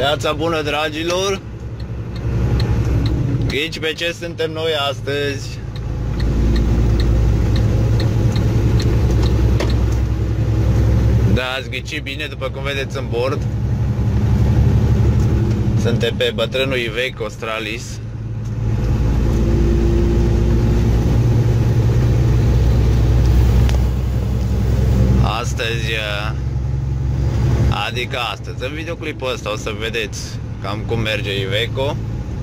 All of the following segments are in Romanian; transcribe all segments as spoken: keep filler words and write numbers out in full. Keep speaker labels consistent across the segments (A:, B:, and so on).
A: Viața bună, dragilor! Ghici pe ce suntem noi astăzi? Da, ați ghicit bine, după cum vedeți în bord. Suntem pe bătrânul Iveco Stralis. Astăzi, adică astăzi, în videoclipul ăsta o să vedeți cam cum merge Iveco.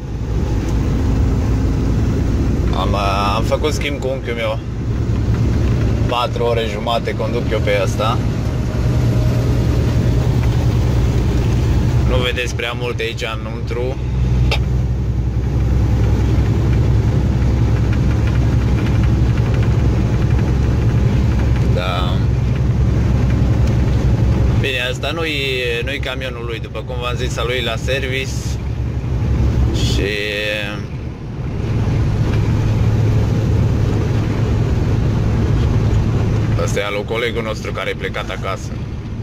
A: Am, am făcut schimb cu unchiul meu. patru ore jumate conduc eu pe ăsta. Nu vedeți prea multe aici înăuntru. Da. Bine, asta nu-i nu-i camionul lui, după cum v-am zis, a lui la service. Și asta e al lui colegul nostru care e plecat acasă.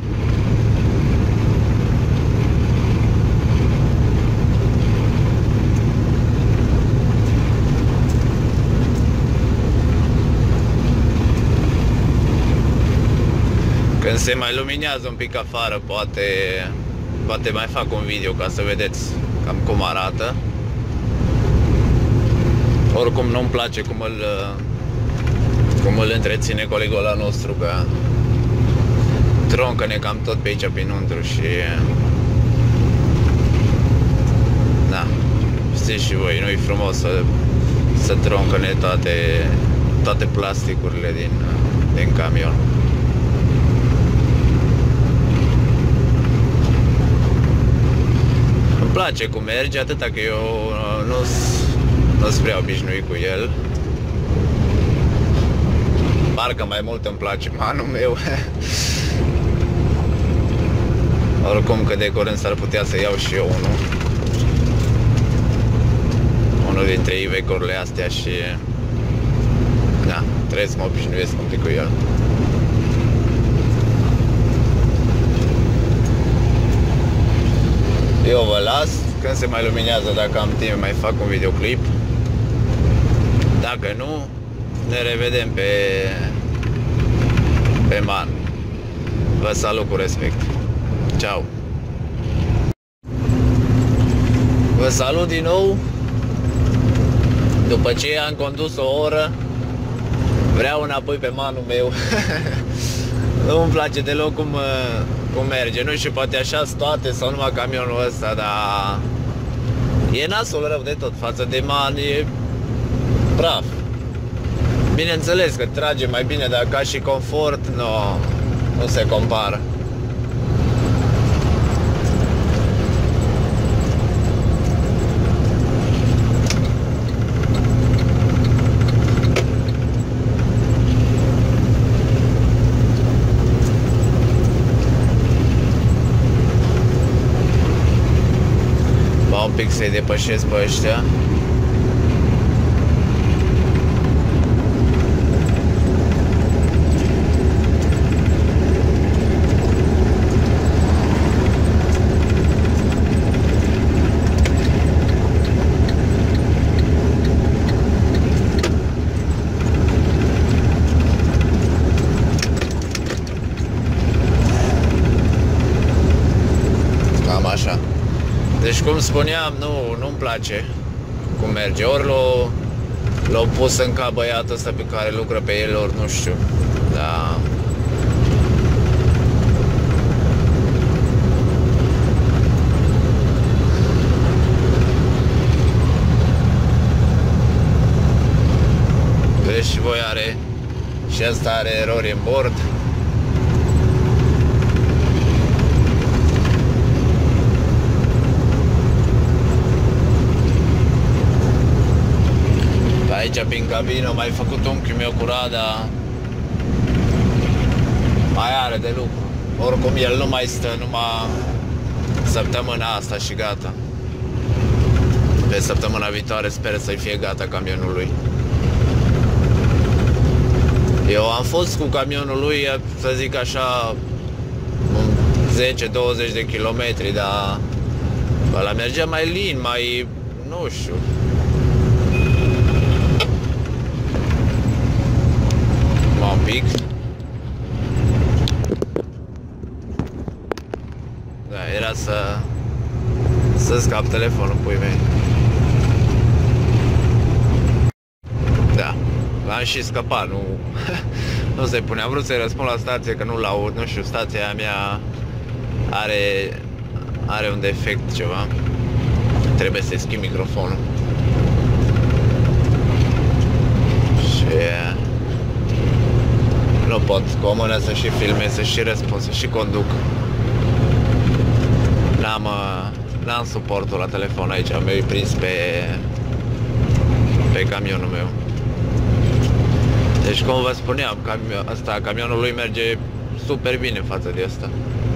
A: Când se mai luminează un pic afară, poate, poate mai fac un video ca să vedeți cam cum arată. Oricum nu-mi place cum îl, cum îl întreține colegul ăla nostru, că troncă-ne cam tot pe aici pinăuntru și... Da, știți și voi, nu-i frumos să, să troncă-ne toate, toate plasticurile din, din camion. Îmi place cum merge, atâta că eu nu sunt prea obișnuit cu el. Parcă mai mult îmi place manul meu. Oricum că de curând s-ar putea să iau și eu unul. Unul dintre Iveco-urile astea și... Da, trebuie să mă obișnuiesc un pic cu el. Eu vă las, când se mai luminează, dacă am timp, mai fac un videoclip. Dacă nu, ne revedem pe, pe man. Vă salut cu respect. Ciao. Vă salut din nou. După ce am condus o oră, vreau înapoi pe manul meu. Nu îmi place deloc cum, cum merge. Nu știu, poate așa toate sau numai camionul ăsta, dar e nasul rău de tot. Față de man e praf. Bineînțeles că trage mai bine, dar ca și confort nu, nu se compară. Un pic să-i depășesc pe ăștia. Cam așa. Deci, cum spuneam, nu, nu-mi place cum merge. Ori l-au l-au pus în cap băiatul ăsta pe care lucră pe el, ori nu știu. Da. Vezi și voi, are și asta are erori în bord. Aici, prin cabină, mai făcut unchiul meu curat, dar mai are de lucru. Oricum, el nu mai stă, numai săptămâna asta și gata. Pe săptămâna viitoare sper să-i fie gata camionul lui. Eu am fost cu camionul lui, să zic așa, zece douăzeci de kilometri, dar Ăla mergea mai lin, mai... nu știu. Mă un pic. Da, era să... să scap telefonul, pui mei. Da, l-am și scăpat, nu... nu se pune. Am vrut să-i răspund la stație, că nu-l aud, nu știu, stația aia are... are un defect ceva. Trebuie să schimb microfonul. Și... nu pot cu o mână să și filmez, să și răspund, să și conduc. N-am... n-am suportul la telefon aici, am eu prins pe... pe camionul meu. Deci, cum vă spuneam, camio asta, camionul lui merge super bine față de asta.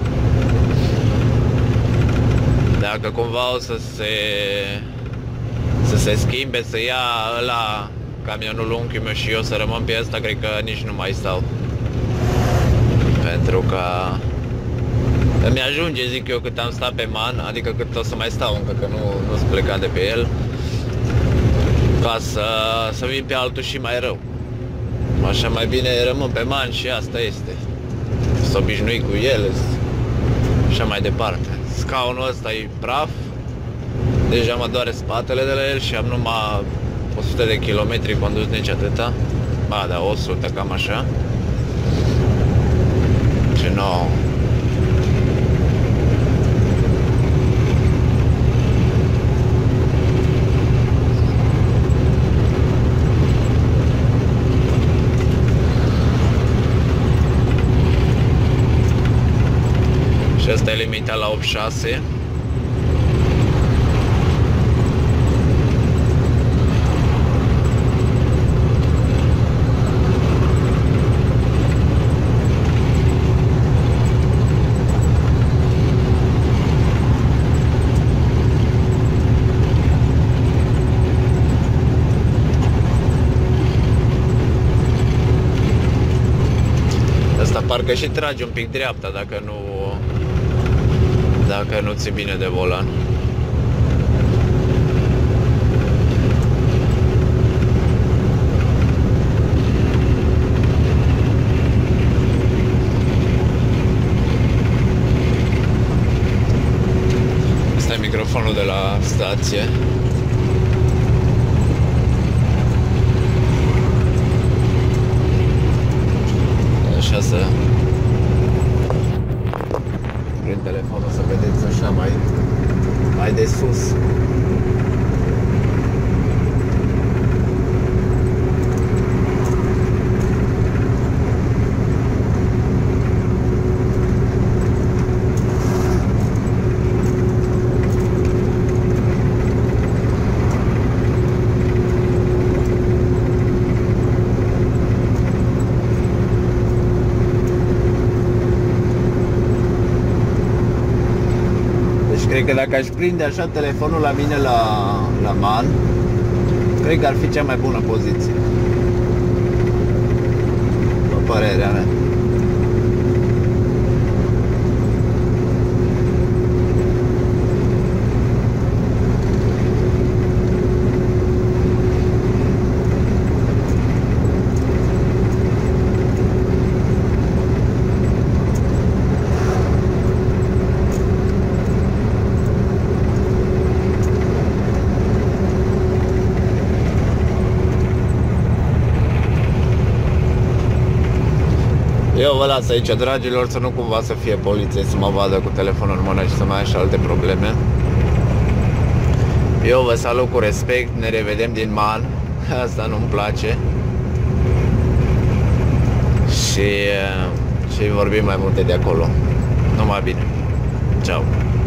A: Dacă cumva o să se să se schimbe, să ia ăla camionul unchiul meu și eu să rămân pe ăsta, cred că nici nu mai stau. Pentru că îmi ajunge, zic eu, cât am stat pe man, adică cât o să mai stau încă, că nu, nu sunt plecat de pe el, ca să, să vin pe altul și mai rău. Așa mai bine rămân pe man și asta este. S-a obișnuit cu el și așa mai departe. Scaunul ăsta e praf. Deja mă doare spatele de la el și am numai o sută de kilometri condus, nici atâta. Ba, da, o sută, cam așa. Și nu. Și asta e limita la optzeci și șase. Asta parcă și trage un pic dreapta dacă nu dacă nu ți bine de volan. Asta e microfonul de la stație. Așa să... prin telefonul să vedeți așa mai, mai de sus. Cred că dacă aș prinde așa telefonul la mine la, la man, cred că ar fi cea mai bună poziție. După părerea mea. Eu vă las aici, dragilor, să nu cumva să fie poliție să mă vadă cu telefonul în mână și să mai ai și alte probleme. Eu vă salut cu respect, ne revedem din man. Asta nu-mi place. Și, și vorbim mai multe de acolo. Numai bine. Ciao.